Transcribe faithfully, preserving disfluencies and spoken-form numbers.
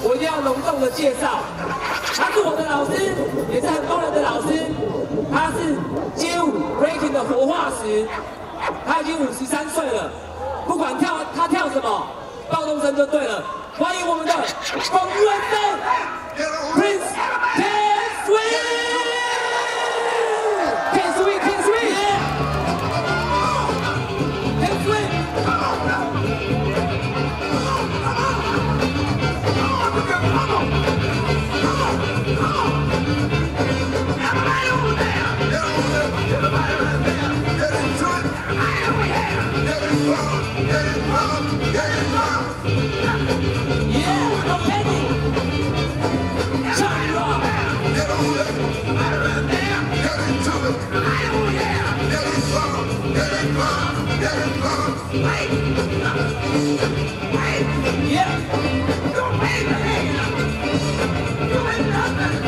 我一定要隆重的介绍，他是我的老师，也是很多人的老师，他是街舞 breaking 的活化石，他已经五十三岁了，不管跳他跳什么，暴动声就对了。欢迎我们的冯润生 Prince Can Swing。Can swing, can swing, yeah. Can swing. Everybody over there, get over there, everybody right there, get into it. Get it wrong, get it wrong, get it wrong. Yeah, no penny. Charlie Rock. Get over there, everybody right there, get into it. Get it wrong, get it wrong, get it wrong. Wait, wait, Yeah. don't wave the hand. You ain't nothing.